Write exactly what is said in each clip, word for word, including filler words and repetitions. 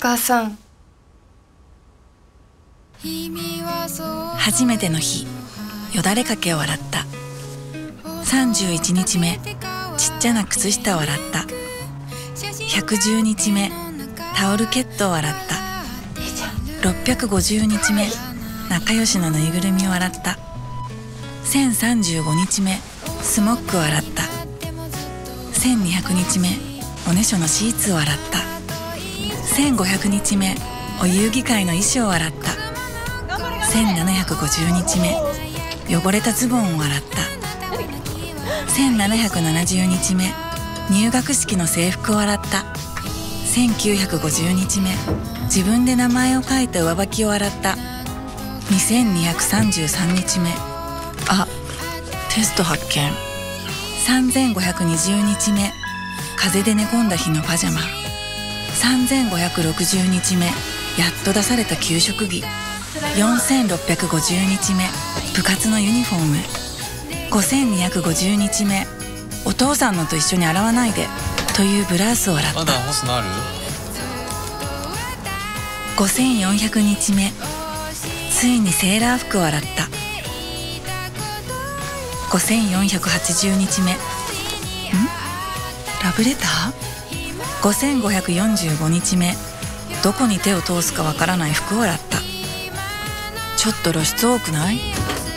母さん。 初めての日、よだれかけを洗った。さんじゅういちにちめ、ちっちゃな靴下を洗った。ひゃくじゅうにちめ、タオルケットを洗った。ろっぴゃくごじゅうにちめ、仲良しのぬいぐるみを洗った。せんさんじゅうごにちめ、スモッグを洗った。せんにひゃくにちめ、おねしょのシーツを洗った。せんごひゃくにちめ、お遊戯会の衣装を洗った。せんななひゃくごじゅうにちめ、汚れたズボンを洗った。せんななひゃくななじゅうにちめ、入学式の制服を洗った。せんきゅうひゃくごじゅうにちめ、自分で名前を書いた上履きを洗った。にせんにひゃくさんじゅうさんにちめ、あ、テスト発見。さんぜんごひゃくにじゅうにちめ、風邪で寝込んだ日のパジャマ。さんぜんごひゃくろくじゅうにちめ、やっと出された給食着。よんせんろっぴゃくごじゅうにちめ、部活のユニフォーム。ごせんにひゃくごじゅうにちめ、お父さんのと一緒に洗わないでというブラウスを洗った。 まだ干すのある？ ごせんよんひゃくにちめ、ついにセーラー服を洗った。ごせんよんひゃくはちじゅうにちめ、ん？ラブレター？ごせんごひゃくよんじゅうごにちめ、どこに手を通すかわからない服を洗った。ちょっと露出多くない？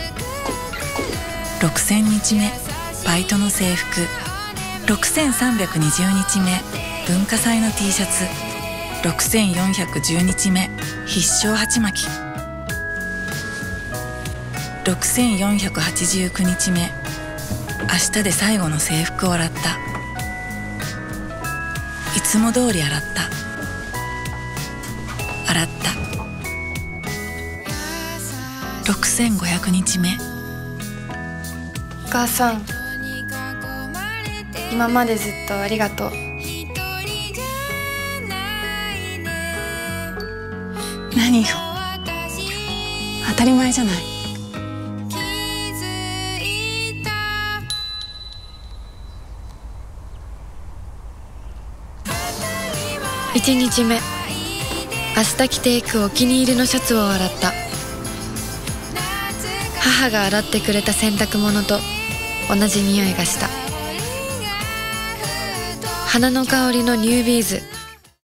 ろくせんにちめ、バイトの制服。ろくせんさんびゃくにじゅうにちめ、文化祭の T シャツ。ろくせんよんひゃくじゅうにちめ、必勝鉢巻き。ろくせんよんひゃくはちじゅうきゅうにちめ、明日で最後の制服を洗った。いつも通り洗った。洗った。ろくせんごひゃくにちめ。 お母さん、今までずっとありがとう。 何よ、当たり前じゃない。 いちにちめ、明日着ていくお気に入りのシャツを洗った。母が洗ってくれた洗濯物と同じ匂いがした。花の香りのニュービーズ。